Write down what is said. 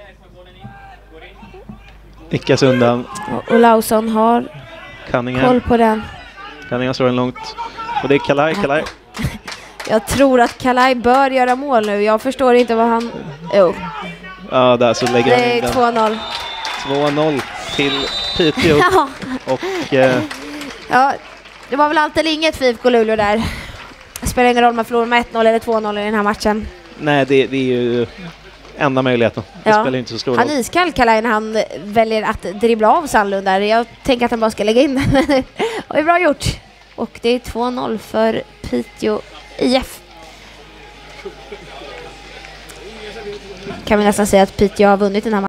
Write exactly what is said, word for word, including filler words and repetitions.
Nickas undan. Och Lausson har Cunningham. koll på den. Cunningham slår den långt. Och det är Kalaj. Kalaj. Jag tror att Kalaj bör göra mål nu. Jag förstår inte vad han... Jo. Ja, där så lägger han in Det är den. två noll. två noll till Piteå. Ja. Och... Eh, Ja, det var väl allt eller inget för I F K Luleå där. Det spelar ingen roll om man förlorar med ett noll eller två noll i den här matchen. nej, det, det är ju enda möjligheten. Det Ja. spelar inte så stor Han roll. är iskall, Kalaj, när han väljer att dribbla av Sandlund där. Jag tänker att han bara ska lägga in den. Det är bra gjort. Och det är två noll för Piteå I F. Kan vi nästan säga att Piteå har vunnit den här matchen.